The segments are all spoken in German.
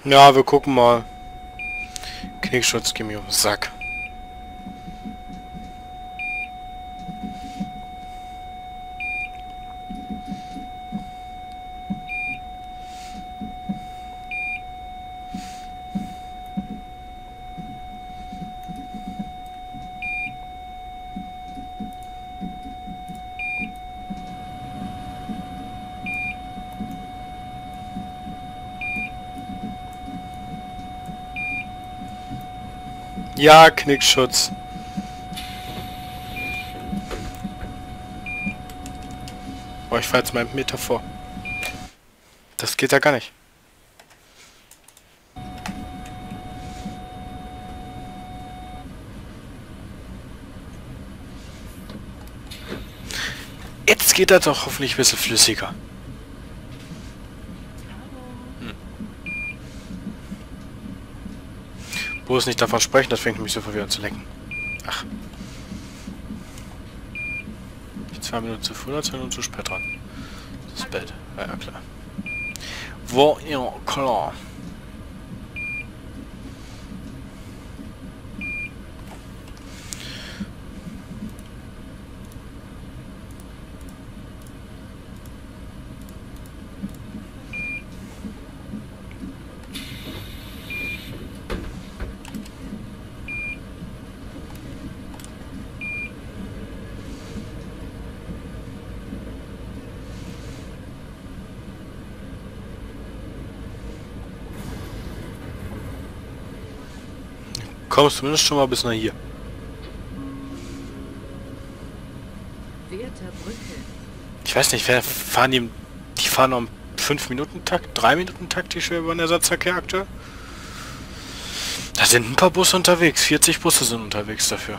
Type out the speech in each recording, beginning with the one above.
Ja, wir gucken mal. Knickschutz, geh mir auf den Sack. Ja, Knickschutz. Boah, ich fahr jetzt mal einen Meter vor. Das geht ja gar nicht. Jetzt geht das doch hoffentlich ein bisschen flüssiger. Bloß nicht davon sprechen, das fängt mich sofort wieder an zu lecken. Ach. Ich 2 Minuten zu früh oder 2 Minuten zu spät dran. Das Bett. Ja, ja, klar. Wo, ja, klar. Kommst zumindest schon mal bis nach hier. Ich weiß nicht, wer fahren die fahren am 5-Minuten-Takt, 3-Minuten-Takt, die Schwerbanersatzverkehr aktuell? Da sind ein paar Busse unterwegs, 40 Busse sind unterwegs dafür.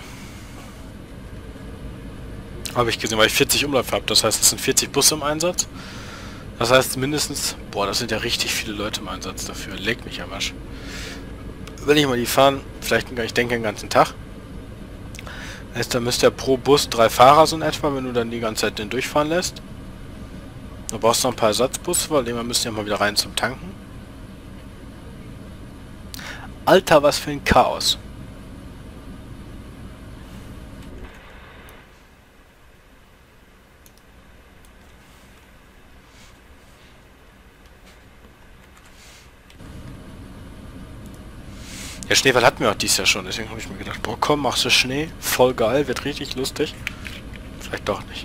Habe ich gesehen, weil ich 40 Umläufe habe, das heißt, es sind 40 Busse im Einsatz. Das heißt mindestens, boah, das sind ja richtig viele Leute im Einsatz dafür, legt mich am Arsch. Wenn ich mal die fahren, vielleicht, ich denke den ganzen Tag. Heißt, da müsste ja pro Bus 3 Fahrer so in etwa, wenn du dann die ganze Zeit den durchfahren lässt. Du brauchst noch ein paar Ersatzbusse, weil immer müssen ja mal wieder rein zum Tanken. Alter, was für ein Chaos. Ja, Schneefall hatten wir auch dieses Jahr schon, deswegen habe ich mir gedacht, boah komm, machst du Schnee, voll geil, wird richtig lustig. Vielleicht doch nicht.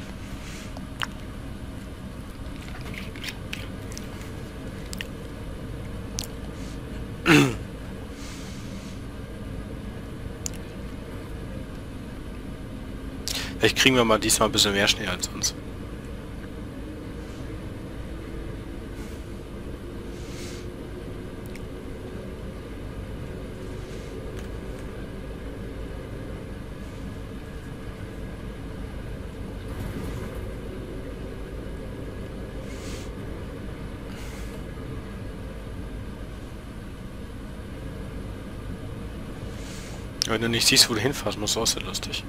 Vielleicht kriegen wir mal diesmal ein bisschen mehr Schnee als sonst. Wenn du nicht siehst, wo du hinfährst, musst du auch sehr lustig.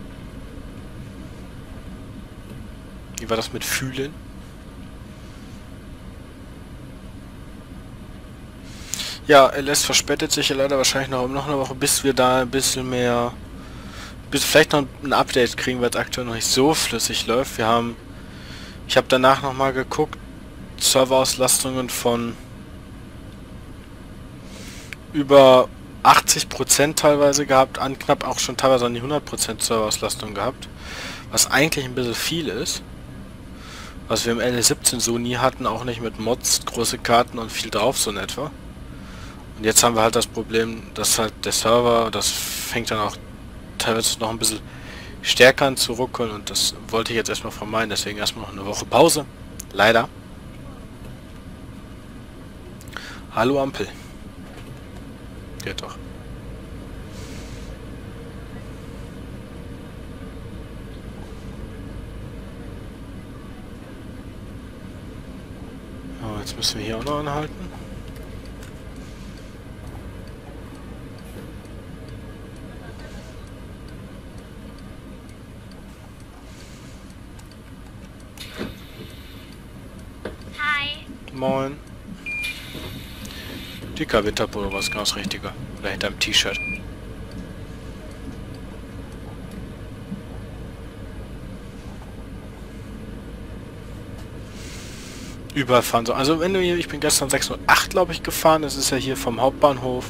Wie war das mit Fühlen? Ja, LS verspätet sich ja leider wahrscheinlich noch eine Woche, bis wir da ein bisschen mehr... bis vielleicht noch ein Update kriegen, weil es aktuell noch nicht so flüssig läuft. Ich habe danach nochmal geguckt, Serverauslastungen von über 80% teilweise gehabt, an knapp auch schon teilweise an die 100% Serverauslastung gehabt, was eigentlich ein bisschen viel ist, was wir im LS17 so nie hatten, auch nicht mit Mods, große Karten und viel drauf so in etwa. Und jetzt haben wir halt das Problem, dass halt der Server, das fängt dann auch teilweise noch ein bisschen stärker an zu ruckeln und das wollte ich jetzt erstmal vermeiden, deswegen erstmal noch eine Woche Pause. Leider. Hallo Ampel. Geht doch. So, jetzt müssen wir hier auch noch anhalten. Hi. Moin. Dicker Winterpullover ist genau das Richtige. Oder hinter dem T-Shirt. Überall fahren so. Also wenn du hier, ich bin gestern 608 glaube ich gefahren. Das ist ja hier vom Hauptbahnhof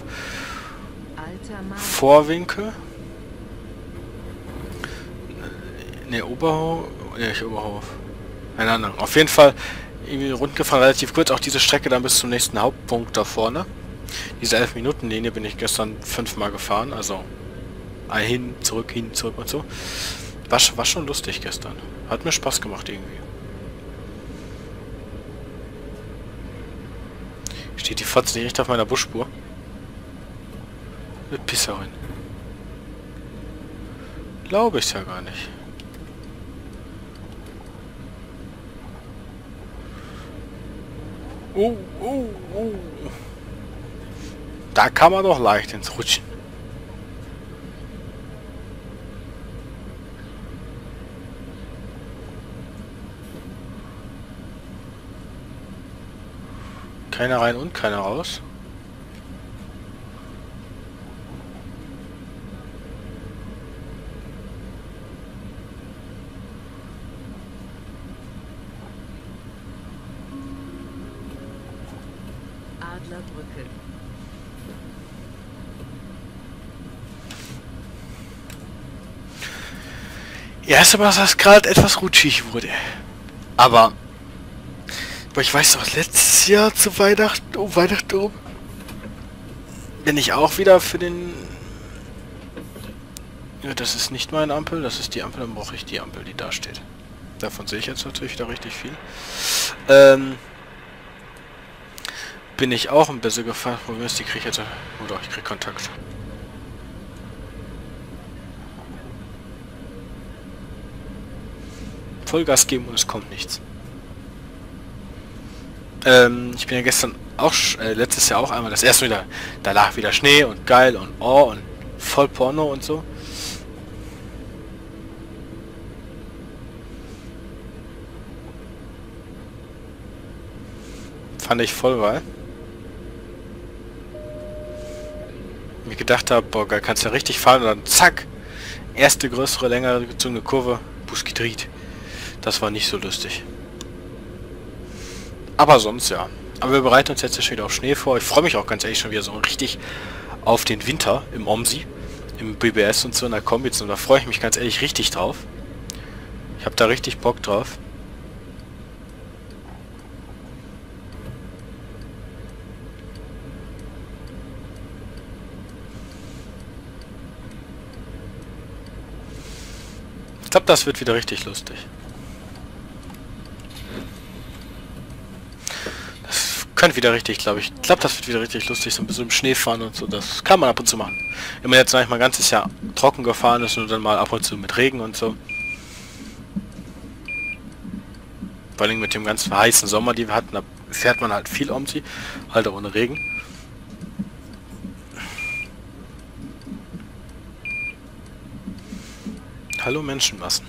Vorwinkel. Ne, Oberhof. Ne, nicht Oberhof. Eine andere. Auf jeden Fall irgendwie rund gefahren, relativ kurz. Auch diese Strecke dann bis zum nächsten Hauptpunkt da vorne. Diese 11-Minuten-Linie bin ich gestern 5-mal gefahren. Also hin, zurück und so. War schon lustig gestern. Hat mir Spaß gemacht irgendwie. Steht die Fotze nicht echt auf meiner Busspur? Mit Pisserin. Glaube ich ja gar nicht. Oh. Da kann man doch leicht ins Rutschen. Keiner rein und keiner raus. Adlerbrücke. Ja, ist aber, dass das gerade etwas rutschig wurde. Aber ich weiß doch, letztes Jahr zu Weihnachten, um Weihnachten rum, bin ich auch wieder für den... Ja, das ist nicht meine Ampel, das ist die Ampel, dann brauche ich die Ampel, die da steht. Davon sehe ich jetzt natürlich wieder richtig viel. Bin ich auch ein bisschen gefahren. Problem ist, die kriege ich jetzt... Oder ich kriege Kontakt. Vollgas geben und es kommt nichts. Ich bin ja gestern auch, letztes Jahr auch einmal, das erste wieder, da lag wieder Schnee und geil und oh und voll Porno und so. Fand ich voll geil. Mir gedacht habe, boah geil, kannst ja richtig fahren und dann zack, erste größere, längere gezogene Kurve, Bus gedreht. Das war nicht so lustig. Aber sonst ja. Aber wir bereiten uns jetzt schon wieder auf Schnee vor. Ich freue mich auch ganz ehrlich schon wieder so richtig auf den Winter im OMSI, im BBS und so in der Kombi. Und da freue ich mich ganz ehrlich richtig drauf. Ich habe da richtig Bock drauf. Ich glaube, das wird wieder richtig lustig. Könnte wieder richtig, glaube ich. Ich glaube, das wird wieder richtig lustig, so ein bisschen im Schnee fahren und so. Das kann man ab und zu machen. Wenn man jetzt manchmal ein ganzes Jahr trocken gefahren ist und dann mal ab und zu mit Regen und so. Vor allem mit dem ganzen heißen Sommer, die wir hatten, da fährt man halt viel OMSI, halt auch ohne Regen. Hallo Menschenmassen.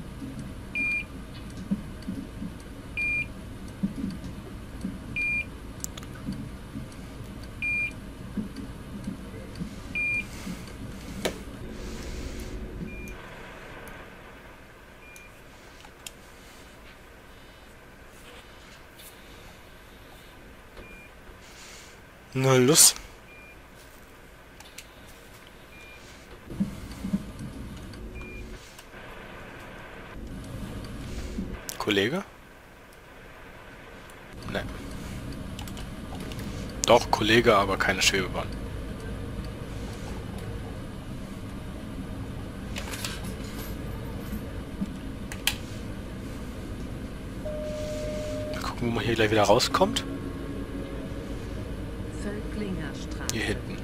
Na los. Kollege? Ne. Doch, Kollege, aber keine Schwebebahn. Mal gucken, wo man hier gleich wieder rauskommt. Hier hinten.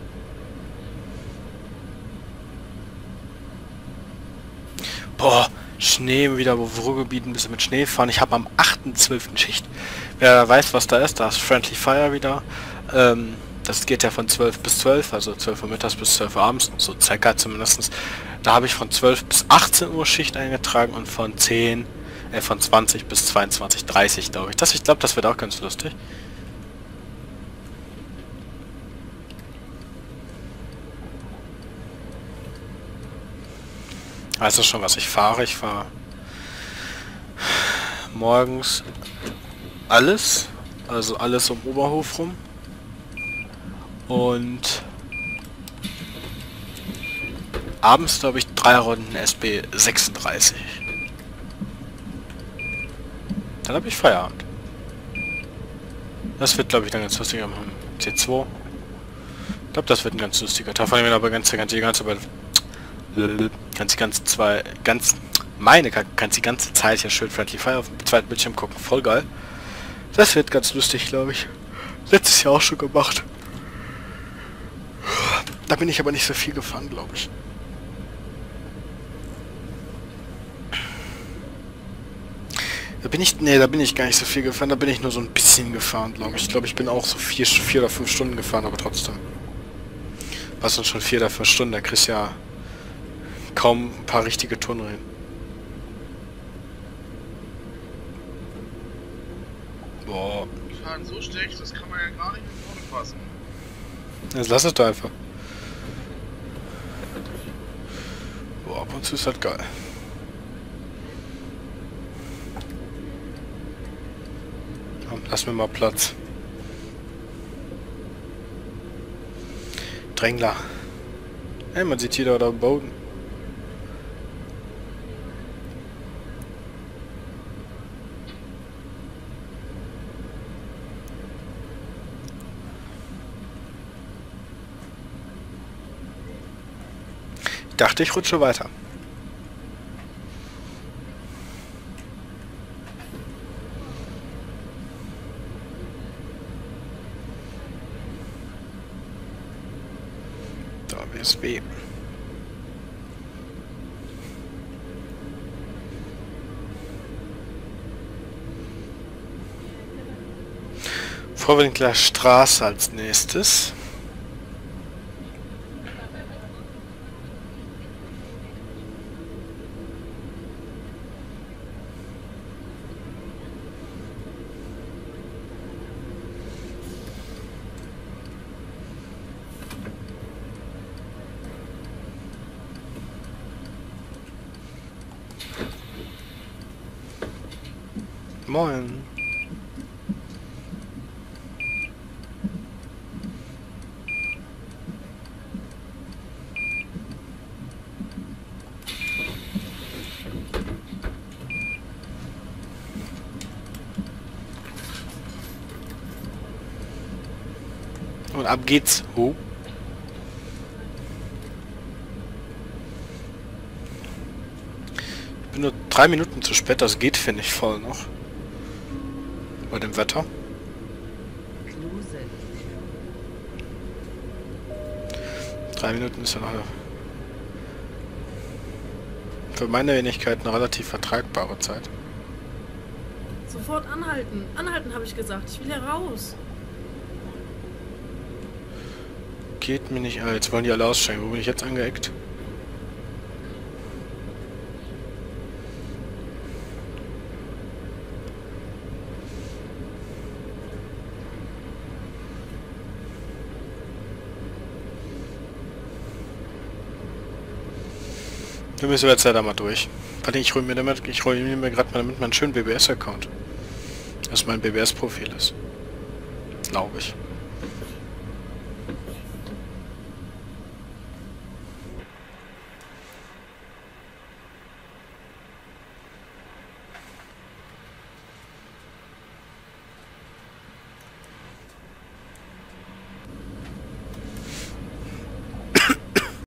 Boah, Schnee wieder, wo Ruhrgebiet ein bisschen mit Schnee fahren. Ich habe am 8.12. Schicht. Wer weiß, was da ist Friendly Fire wieder. Das geht ja von 12 bis 12, also 12 Uhr mittags bis 12 Uhr abends, so circa zumindest. Da habe ich von 12 bis 18 Uhr Schicht eingetragen und von 20 bis 22:30, glaube ich. Ich glaube, das wird auch ganz lustig. Also schon, was ich fahre. Ich fahre morgens alles, also alles um Oberhof rum. Und abends, glaube ich, 3 Runden SB 36. Dann habe ich Feierabend. Das wird, glaube ich, dann ganz lustig am C2. Ich glaube, das wird ein ganz lustiger Tag. Vor allem, wenn aber die ganze Zeit hier schön Friendly Fire auf dem zweiten Bildschirm gucken. Voll geil. Das wird ganz lustig, glaube ich. Letztes Jahr auch schon gemacht. Da bin ich aber nicht so viel gefahren, glaube ich. Da bin ich gar nicht so viel gefahren. Da bin ich nur so ein bisschen gefahren, glaube ich. Ich glaube, ich bin auch so 4 oder 5 Stunden gefahren, aber trotzdem. Was sind schon 4 oder 5 Stunden? Da kriegst du ja kaum ein paar richtige Touren rein. Boah. Die fahren so schlecht, das kann man ja gar nicht mit Auto fassen. Jetzt lass es doch einfach. Boah, ab und zu ist halt geil. Komm, lass mir mal Platz. Drängler. Hey, man sieht hier da am Boden. Ich dachte, ich rutsche weiter. Da, WSB. Vorwinkler Straße als nächstes. Moin. Und ab geht's. Oh. Ich bin nur 3 Minuten zu spät, das geht, finde ich, voll noch. Bei dem Wetter. 3 Minuten ist ja noch für meine Wenigkeit eine relativ vertragbare Zeit. Sofort anhalten. Anhalten, habe ich gesagt. Ich will hier raus. Geht mir nicht. Jetzt wollen die alle aussteigen. Wo bin ich jetzt angeeckt? Wir müssen jetzt leider mal durch. Warte, ich hole mir gerade mal damit meinen schönen BBS-Account. Das mein BBS-Profil ist. Glaube ich.